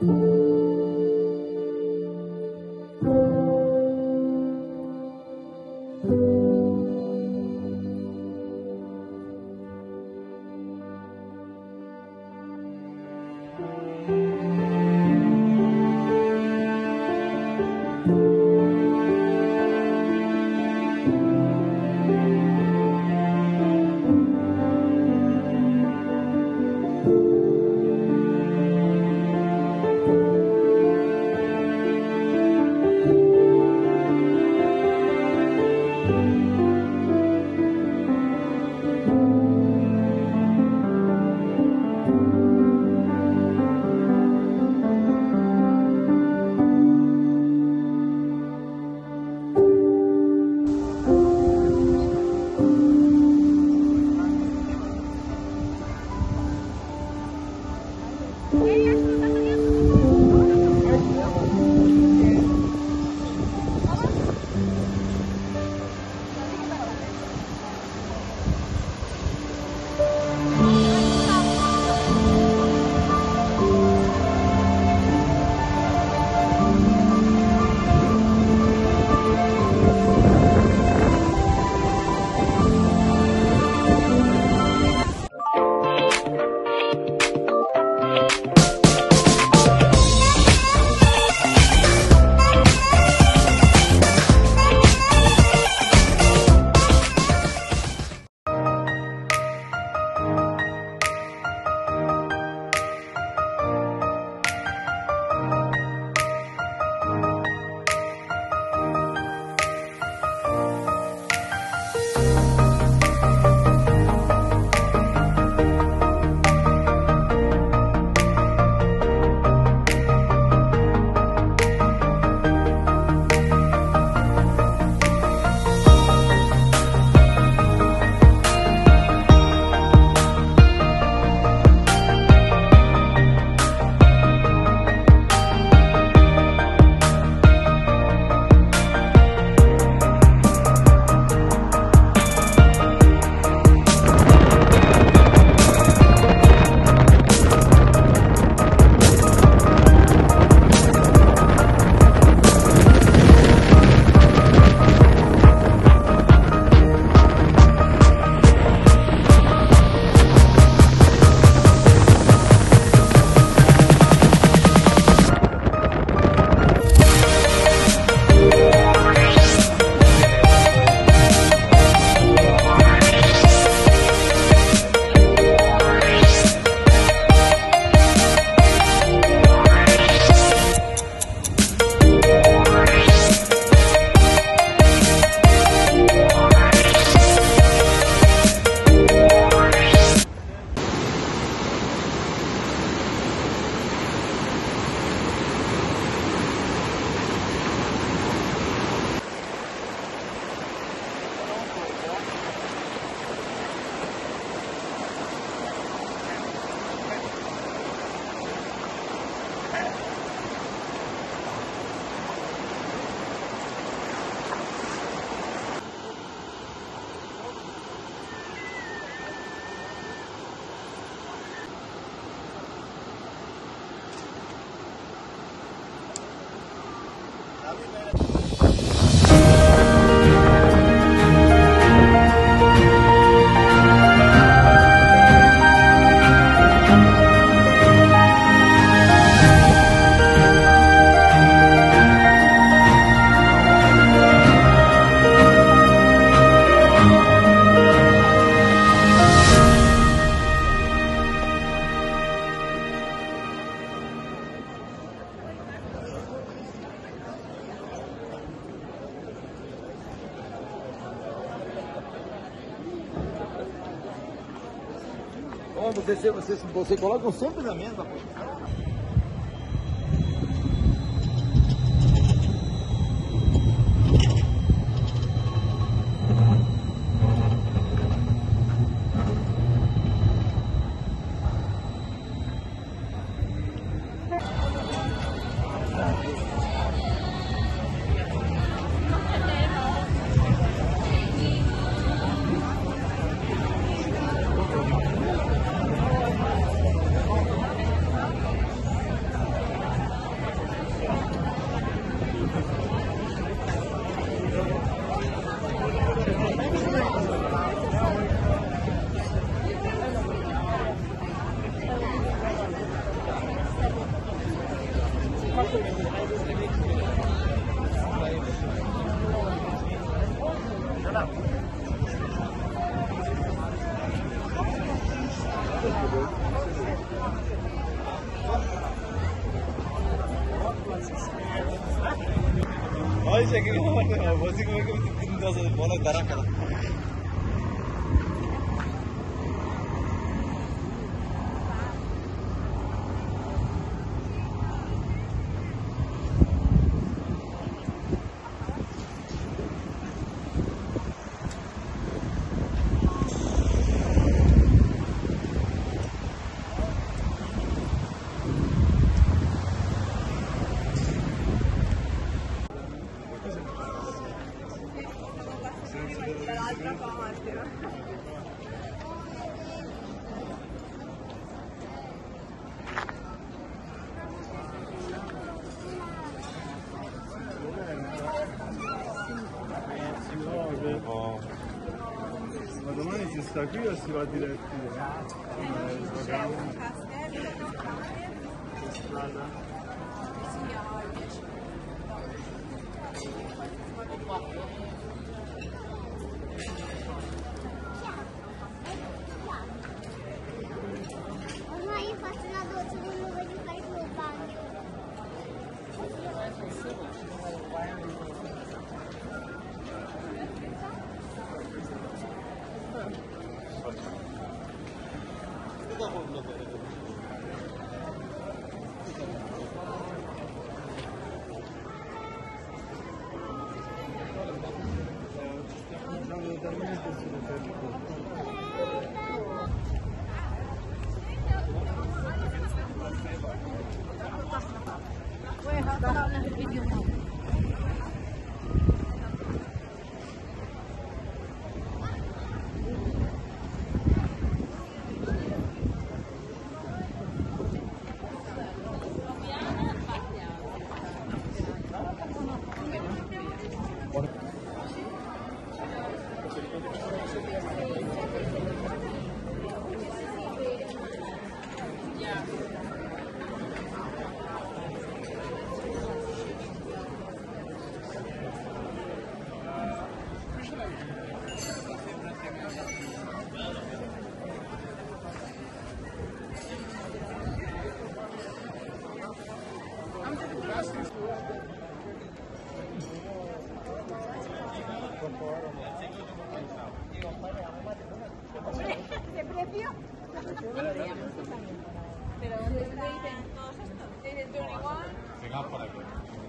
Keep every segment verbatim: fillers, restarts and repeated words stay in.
Você, você, você coloca sempre na mesma posição. آی شکلی ما بازی کنیم که بندازه بالا درخت کنه. Ma domani si sta qui o si va diretti? Ormai io faccio una doccia, non voglio fare il tuo bagno. ¿Pero dónde se dicen todos estos? ¿Dicen veintiuno? Venga por aquí.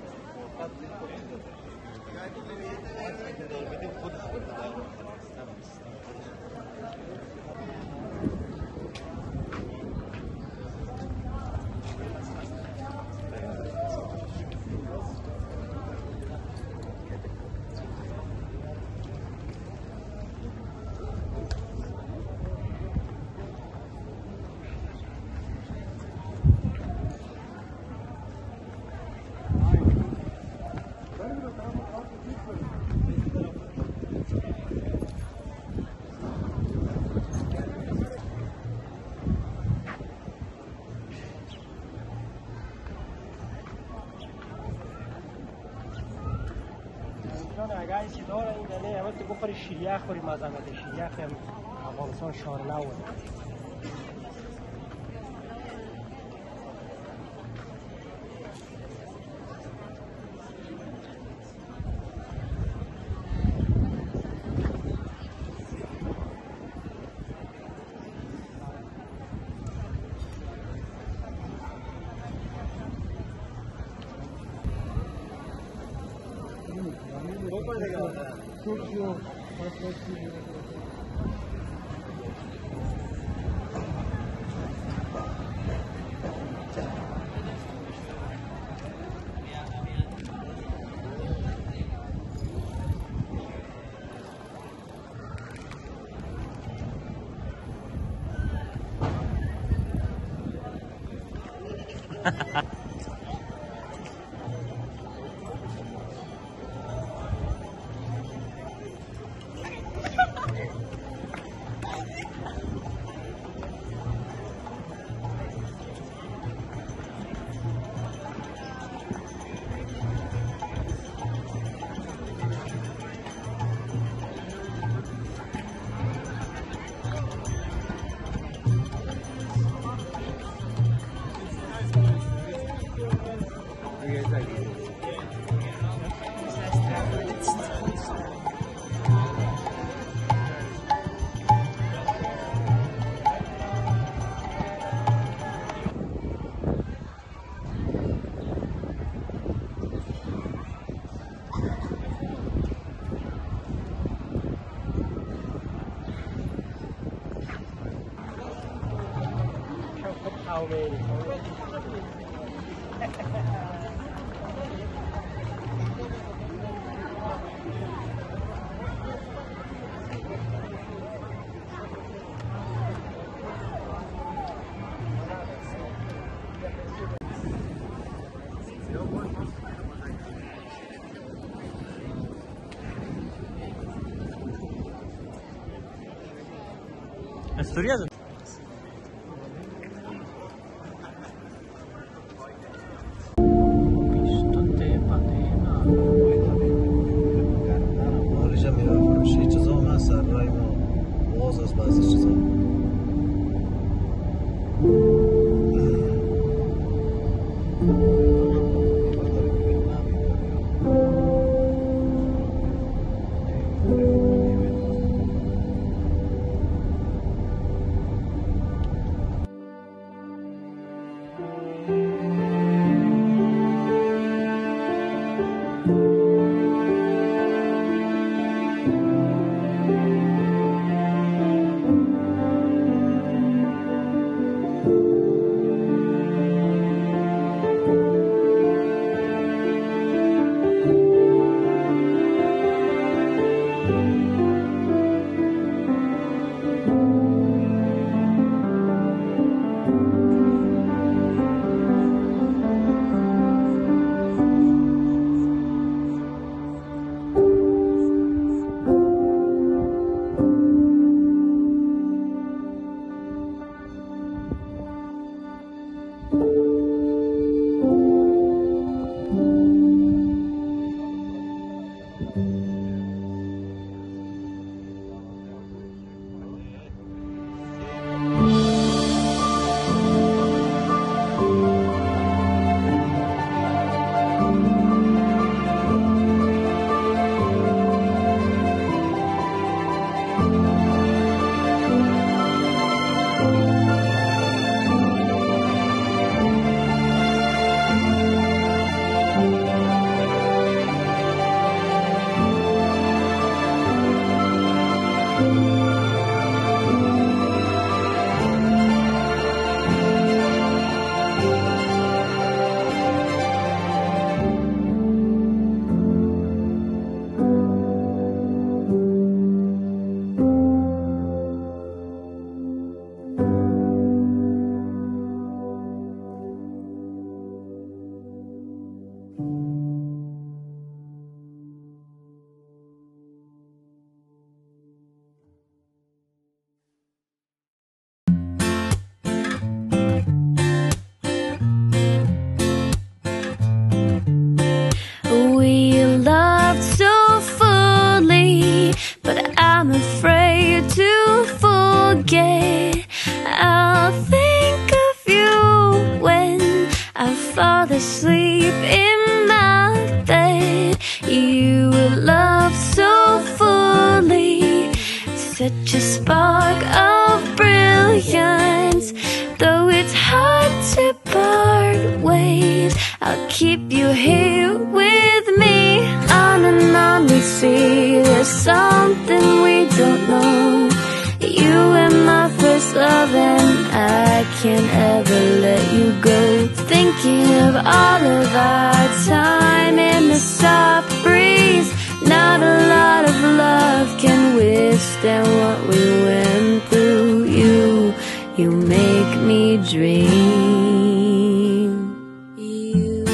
اگه سی داره این دنه همه تو گفت شیریه خوری مزامت شیریه هم افغانستان شارلا و Tokyo, Asturias. خارج میره فروشی یه چیزا من سر رای ما باز از بعضی چیزا asleep in my bed. You love so fully, such a spark of brilliance. Though it's hard to part ways, I'll keep you here with me. On and on we see there's something we don't know. You were my first love and I can't ever let you go. Thinking of all of our time in the soft breeze. Not a lot of love can withstand what we went through. You, you make me dream. You.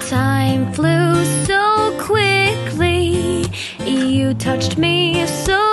Time flew so quickly. You touched me so